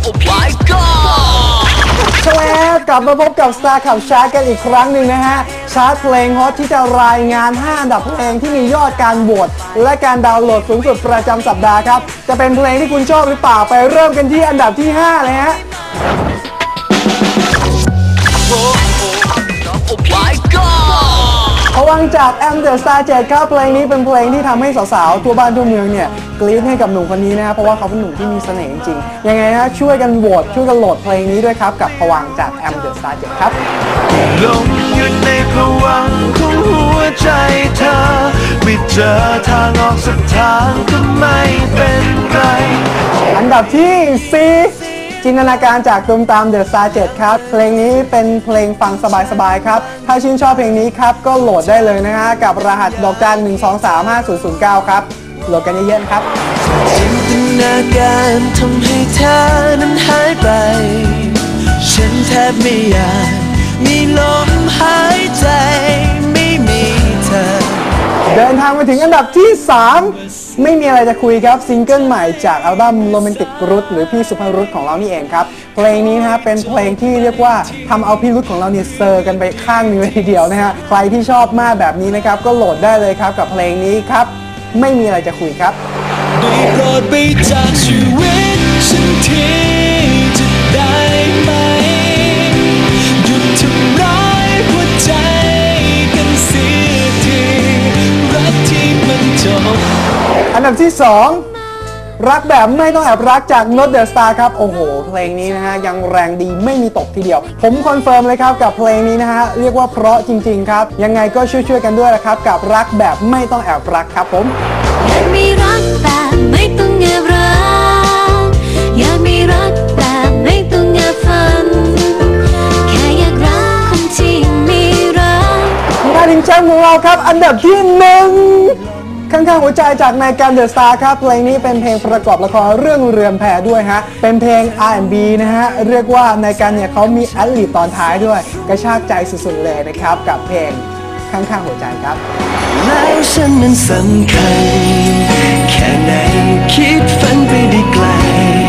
สวัสดีครับกลับมาพบกับ Star Club Chart กันอีกครั้งหนึ่งนะฮะชาร์ตเพลงฮอตที่จะรายงาน 5 อันดับเพลงที่มียอดการโหวตและการดาวน์โหลดสูงสุดประจำสัปดาห์ครับจะเป็นเพลงที่คุณชอบหรือเปล่าไปเริ่มกันที่อันดับที่ 5 เลยฮะพวังค์จากแอมเดอะสตาร์7ครับเพลงนี้เป็นเพลงที่ทำให้สาวๆทั่วบ้านทั่วเมืองเนี่ยกรี๊ดให้กับหนุ่มคนนี้นะเพราะว่าเขาเป็นหนุ่มที่มีเสน่ห์จริงๆยังไงนะช่วยกันโหวตช่วยกันโหลดเพลงนี้ด้วยครับกับพวังค์จากแอมเดอะสตาร์7ครับลงอยู่ในพวังค์ของหัวใจเธอไม่เจอทางออกสักทางก็ไม่เป็นไรอันดับที่4จินตนาการจากตุมตามเดอะสตาร์7ครับเพลงนี้เป็นเพลงฟังสบายๆครับถ้าชื่นชอบเพลงนี้ครับก็โหลดได้เลยนะฮะกับรหัสดอกจัน 1235009 ครับโหลดกันเยอะๆครับจินตนาการทำให้เธอนั้นหายไปฉันแทบไม่อยากมีลมหายใจไม่มีเธอเดินทางมาถึงอันดับที่ 3ไม่มีอะไรจะคุยครับซิงเกิลใหม่จากอัลบั้มโรแมนติกรุธหรือพี่สุภรุธของเรานี่เองครับเพลงนี้นะฮะเป็นเพลงที่เรียกว่าทำเอาพี่รุธของเราเนี่ยเซอร์กันไปข้างนึงเลยทีเดียวนะฮะใครที่ชอบมากแบบนี้นะครับก็โหลดได้เลยครับกับเพลงนี้ครับไม่มีอะไรจะคุยครับได้โปรดไปจากชีวิตฉันทีจะได้ไหมหยุดทำร้ายหัวใจกันเสียทีรักที่มันจบอันดับที่ 2รักแบบไม่ต้องแอบรักจากโน้ตเดอะสตาร์ครับโอ้โหเพลงนี้นะฮะยังแรงดีไม่มีตกทีเดียวผมคอนเฟิร์มเลยครับกับเพลงนี้นะฮะเรียกว่าเพราะจริงๆครับยังไงก็ช่วยๆกันด้วยนะครับกับรักแบบไม่ต้องแอบรักครับผมอยากมีรักแบบไม่ต้องแอบรักอยากมีรักแบบไม่ต้องแอบฝันแค่อยากรักคนที่มีรักมาถึงแชมป์ของเราครับอันดับที่ 1ข้างๆหัวใจจากนายการเดอะสตาร์ครับเพลงนี้เป็นเพลงประกอบละครเรื่องเรือนแพด้วยฮะเป็นเพลง R&B นะฮะเรียกว่านายการเนี่ยเขามีแอดลิบตอนท้ายด้วยกระชากใจสุดๆเลยนะครับกับเพลงข้างๆหัวใจครับแล้วฉันนั้นสำคัญแค่ไหนคิดฝันไปได้ไกล